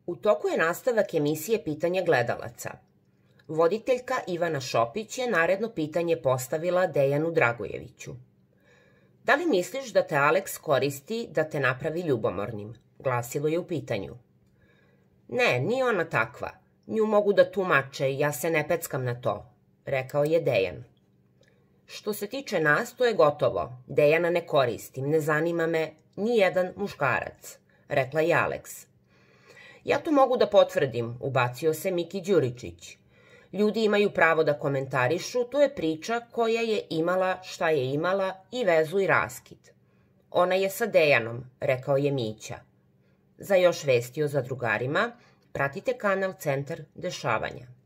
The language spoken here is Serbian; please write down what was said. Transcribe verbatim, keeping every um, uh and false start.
U toku je nastavak emisije Pitanje gledalaca. Voditeljka Ivana Šopić je naredno pitanje postavila Dejanu Dragojeviću. Da li misliš da te Aleks koristi da te napravi ljubomornim? Glasilo je u pitanju. Ne, nije ona takva. Nju mogu da tumače i ja se ne peckam na to, rekao je Dejan. Što se tiče nas, to je gotovo. Dejana ne koristim, ne zanima me ni jedan muškarac, rekla je Aleks. Ja to mogu da potvrdim, ubacio se Miki Đuričić. Ljudi imaju pravo da komentarišu, to je priča koja je imala šta je imala i vezu i raskid. Ona je sa Dejanom, rekao je Mića. Za još vesti o zadrugarima, pratite kanal Centar dešavanja.